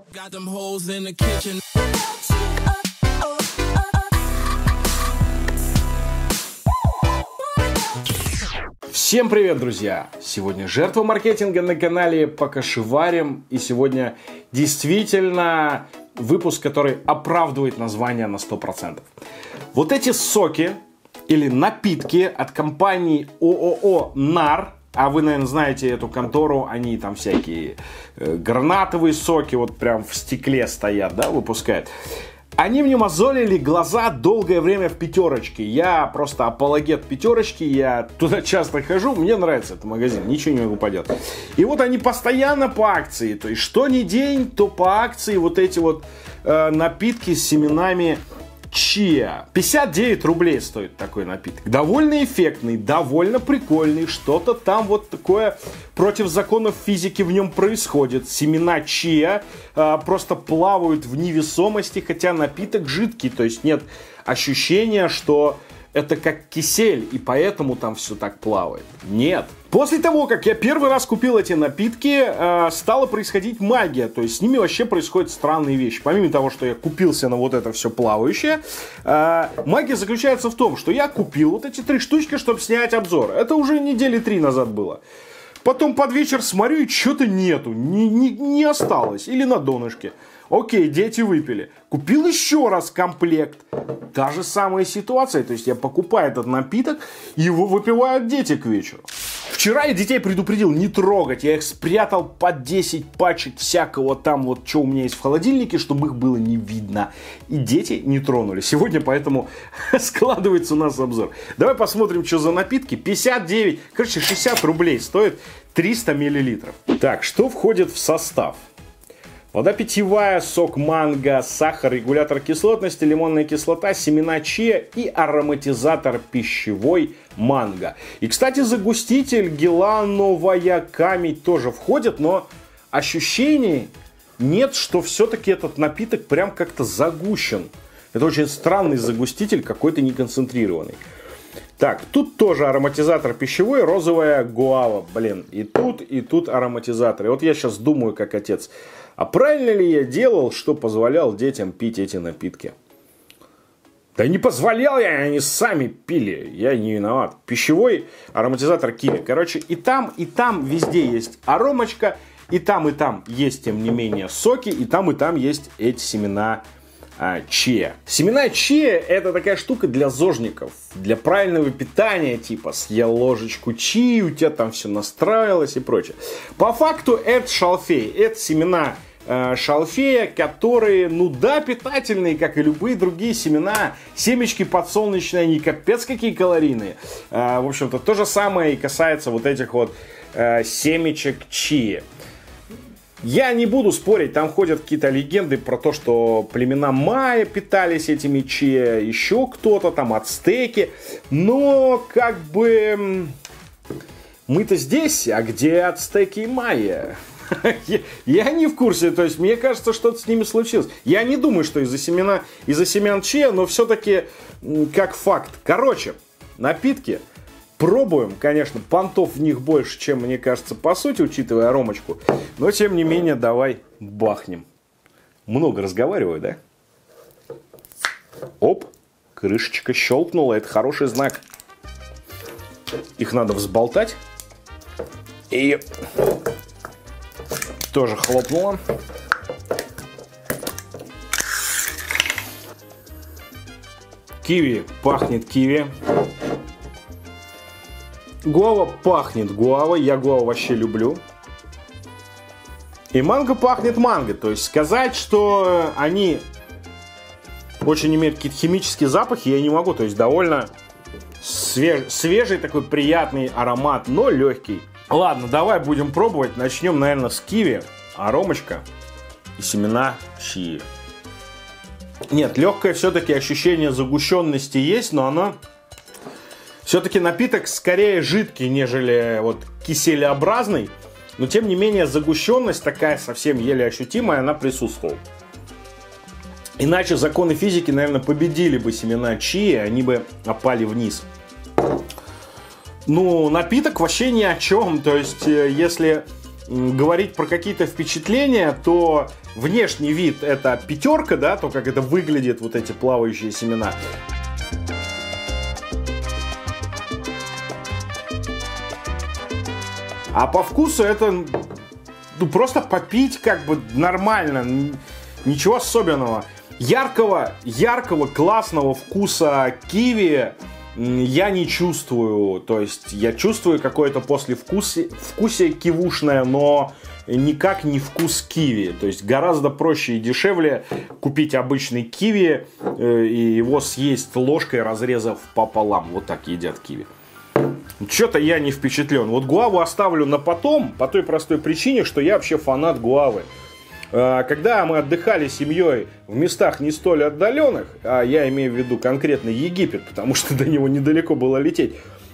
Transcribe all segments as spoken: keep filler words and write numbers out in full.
Got them hoes in the kitchen. Всем привет, друзья! Сегодня жертва маркетинга на канале Покашеварим. И сегодня действительно выпуск, который оправдывает название на сто процентов. Вот эти соки или напитки от компании ООО НАР. А вы, наверное, знаете эту контору, они там всякие э, гранатовые соки, вот прям в стекле стоят, да, выпускают. Они мне мозолили глаза долгое время в пятерочке. Я просто апологет пятерочки, я туда часто хожу, мне нравится этот магазин, ничего не могу поделать. И вот они постоянно по акции, то есть что ни день, то по акции вот эти вот э, напитки с семенами чиа. пятьдесят девять рублей стоит такой напиток. Довольно эффектный, довольно прикольный. Что-то там вот такое против законов физики в нем происходит. Семена чиа э, просто плавают в невесомости, хотя напиток жидкий. То есть нет ощущения, что это как кисель, и поэтому там все так плавает. Нет. После того, как я первый раз купил эти напитки, э, стала происходить магия. То есть с ними вообще происходят странные вещи. Помимо того, что я купился на вот это все плавающее, э, магия заключается в том, что я купил вот эти три штучки, чтобы снять обзор. Это уже недели три назад было. Потом под вечер смотрю, и что-то нету. Не, не, не осталось. Или на донышке. Окей, дети выпили. Купил еще раз комплект. Та же самая ситуация. То есть я покупаю этот напиток, и его выпивают дети к вечеру. Вчера я детей предупредил не трогать. Я их спрятал под десять пачек всякого там, вот что у меня есть в холодильнике, чтобы их было не видно. И дети не тронули. Сегодня поэтому складывается у нас обзор. Давай посмотрим, что за напитки. пятьдесят девять, короче, шестьдесят рублей стоит триста миллилитров. Так, что входит в состав? Вода питьевая, сок манго, сахар, регулятор кислотности, лимонная кислота, семена чиа и ароматизатор пищевой манго. И, кстати, загуститель гелановая камедь тоже входит, но ощущений нет, что все-таки этот напиток прям как-то загущен. Это очень странный загуститель, какой-то неконцентрированный. Так, тут тоже ароматизатор пищевой, розовая гуава. Блин, и тут, и тут ароматизатор. И вот я сейчас думаю, как отец, а правильно ли я делал, что позволял детям пить эти напитки? Да не позволял я, они сами пили, я не виноват. Пищевой ароматизатор киви. Короче, и там, и там везде есть аромочка, и там, и там есть, тем не менее, соки, и там, и там есть эти семена а, чиа. Семена чиа — это такая штука для зожников, для правильного питания, типа съел ложечку чиа, у тебя там все настраивалось и прочее. По факту это шалфей, это семена э, шалфея, которые, ну да, питательные, как и любые другие семена. Семечки подсолнечные, они капец какие калорийные. Э, в общем-то, то же самое и касается вот этих вот э, семечек чиа. Я не буду спорить, там ходят какие-то легенды про то, что племена майя питались этими чиа, еще кто-то, там ацтеки. Но как бы мы-то здесь, а где ацтеки и майя? Я, я не в курсе, то есть мне кажется, что-то с ними случилось. Я не думаю, что из-за семена, из-за семян чиа, но все-таки как факт. Короче, напитки. Пробуем, конечно, понтов в них больше, чем, мне кажется, по сути, учитывая аромочку. Но, тем не менее, давай бахнем. Много разговариваю, да? Оп, крышечка щелкнула, это хороший знак. Их надо взболтать. И тоже хлопнуло. Киви пахнет киви. Гуава пахнет гуавой, я гуаву вообще люблю. И манго пахнет манго. То есть сказать, что они очень имеют какие-то химические запахи, я не могу. То есть довольно свеж... свежий такой приятный аромат, но легкий. Ладно, давай будем пробовать. Начнем, наверное, с киви, аромочка и семена чиа. Нет, легкое все-таки ощущение загущенности есть, но оно... Все-таки напиток скорее жидкий, нежели вот киселеобразный. Но тем не менее загущенность такая совсем еле ощутимая, она присутствовала. Иначе законы физики, наверное, победили бы семена чиа, они бы опали вниз. Ну, напиток вообще ни о чем. То есть, если говорить про какие-то впечатления, то внешний вид это пятерка, да, то как это выглядит, вот эти плавающие семена. А по вкусу это, ну, просто попить как бы нормально, ничего особенного. Яркого, яркого, классного вкуса киви я не чувствую. То есть я чувствую какое-то послевкусие, вкусие кивушное, но никак не вкус киви. То есть гораздо проще и дешевле купить обычный киви и его съесть ложкой, разрезав пополам. Вот так едят киви. Что-то я не впечатлен. Вот гуаву оставлю на потом, по той простой причине, что я вообще фанат гуавы. Когда мы отдыхали с семьей в местах не столь отдаленных, а я имею в виду конкретно Египет, потому что до него недалеко было лететь,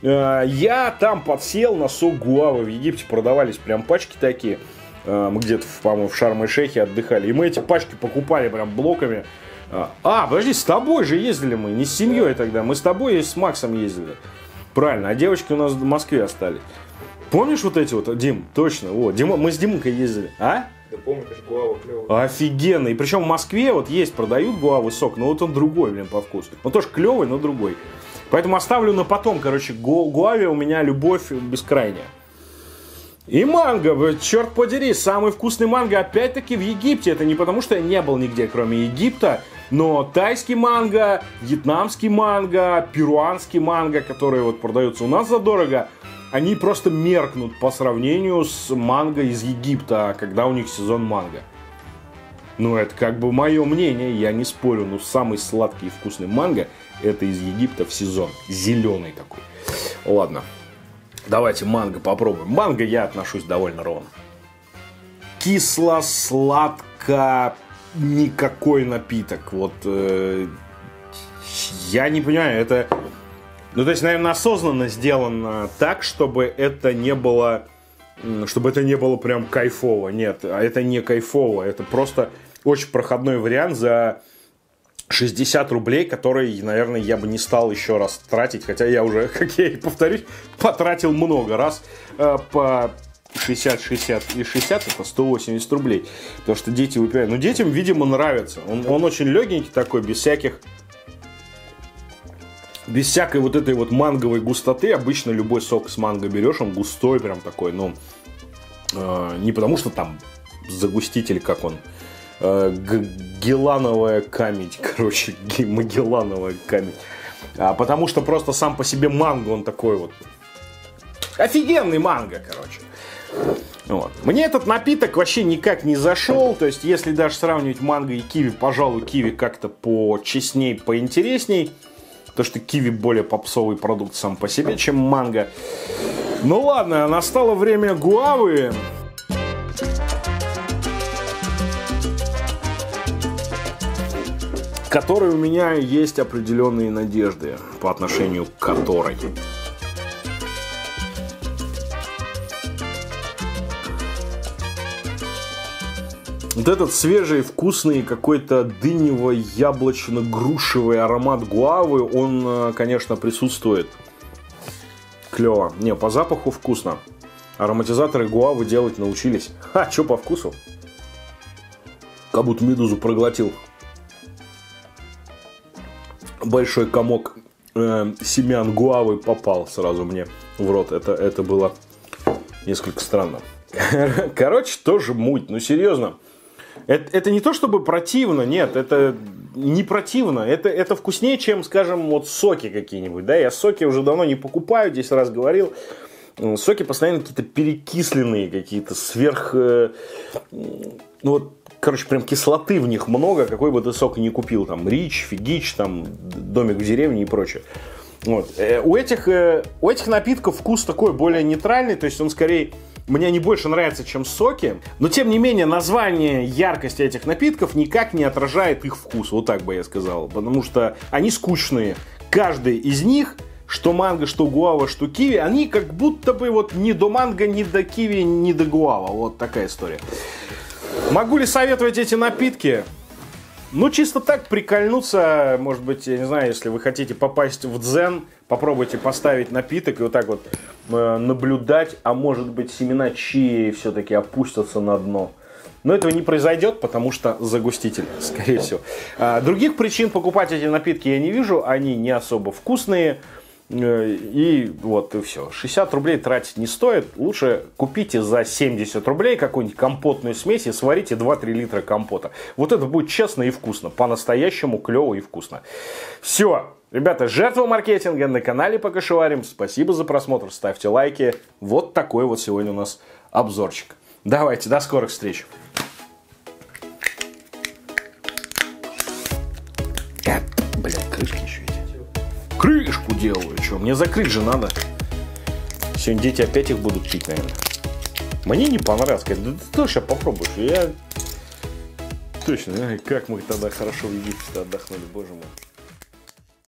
я там подсел на сок гуавы. В Египте продавались прям пачки такие. Мы где-то, по-моему, в Шарм-эль-Шейхе отдыхали. И мы эти пачки покупали прям блоками. А, подожди, с тобой же ездили мы, не с семьей тогда. Мы с тобой и с Максом ездили. Правильно, а девочки у нас в Москве остались. Помнишь вот эти вот, Дим? Точно, вот, Дима, мы с Димкой ездили, а? Да помню, конечно, гуава клевая. Офигенно, и причем в Москве вот есть, продают гуавы сок, но вот он другой, блин, по вкусу. Он тоже клевый, но другой. Поэтому оставлю на потом, короче, гу- гуаве у меня любовь бескрайняя. И манго, черт подери, самый вкусный манго опять-таки в Египте. Это не потому, что я не был нигде, кроме Египта. Но тайский манго, вьетнамский манго, перуанский манго, которые вот продаются у нас задорого, они просто меркнут по сравнению с манго из Египта, когда у них сезон манго. Ну, это как бы мое мнение, я не спорю, но самый сладкий и вкусный манго это из Египта в сезон. Зеленый такой. Ладно, давайте манго попробуем. Манго я отношусь довольно ровно. Кисло, сладко... Никакой напиток. Вот э, я не понимаю, это. Ну, то есть, наверное, осознанно сделано так, чтобы это не было. Чтобы это не было прям кайфово. Нет, это не кайфово. Это просто очень проходной вариант за шестьдесят рублей, который, наверное, я бы не стал еще раз тратить. Хотя я уже, как я и повторюсь, потратил много раз э, по. шестьдесят, шестьдесят и шестьдесят это сто восемьдесят рублей. Потому что дети выпивают. Ну, детям, видимо, нравится. Он, он очень легенький такой, без всяких... Без всякой вот этой вот манговой густоты. Обычно любой сок с манго берешь, он густой прям такой. Ну, э, не потому что там загуститель, как он... Э, гелановая камедь, короче. Магеллановая камедь. А потому что просто сам по себе манго, он такой вот... Офигенный манго, короче. Вот. Мне этот напиток вообще никак не зашел. То есть, если даже сравнивать манго и киви, пожалуй, киви как-то почестней, поинтересней. Потому что киви более попсовый продукт сам по себе, чем манго. Ну ладно, настало время гуавы. К которой у меня есть определенные надежды, по отношению к которой. Вот этот свежий, вкусный, какой-то дынево-яблочно-грушевый аромат гуавы, он, конечно, присутствует. Клево. Не, по запаху вкусно. Ароматизаторы гуавы делать научились. Ха, что по вкусу? Как будто медузу проглотил. Большой комок э, семян гуавы попал сразу мне в рот. Это, это было несколько странно. Короче, тоже муть. Ну, серьезно. Это, это не то чтобы противно, нет, это не противно, это, это вкуснее, чем, скажем, вот соки какие-нибудь, да, я соки уже давно не покупаю, десять раз говорил, соки постоянно какие-то перекисленные, какие-то сверх, ну вот, короче, прям кислоты в них много, какой бы ты сок ни купил, там, Рич, Фигич, там, Домик в деревне и прочее. Вот. У этих, у этих напитков вкус такой более нейтральный, то есть он скорее... Мне они больше нравятся, чем соки. Но, тем не менее, название яркости этих напитков никак не отражает их вкус. Вот так бы я сказал. Потому что они скучные. Каждый из них, что манго, что гуава, что киви, они как будто бы вот ни до манго, ни до киви, ни до гуава. Вот такая история. Могу ли советовать эти напитки? Ну, чисто так прикольнуться. Может быть, я не знаю, если вы хотите попасть в дзен, попробуйте поставить напиток и вот так вот э, наблюдать, а может быть семена чии все-таки опустятся на дно. Но этого не произойдет, потому что загуститель, скорее всего. А, других причин покупать эти напитки я не вижу, они не особо вкусные. И вот и все. шестьдесят рублей тратить не стоит. Лучше купите за семьдесят рублей какую-нибудь компотную смесь и сварите два-три литра компота. Вот это будет честно и вкусно. По-настоящему клево и вкусно. Все. Ребята, жертва маркетинга на канале Покашеварим. Спасибо за просмотр. Ставьте лайки. Вот такой вот сегодня у нас обзорчик. Давайте, до скорых встреч. Блин, крышки еще эти. Крышку делаю, что? Мне закрыть же надо. Сегодня дети опять их будут пить, наверное. Мне не понравилось. Да ты тоже сейчас попробуешь. Я точно, как мы тогда хорошо в Египте отдохнули, боже мой.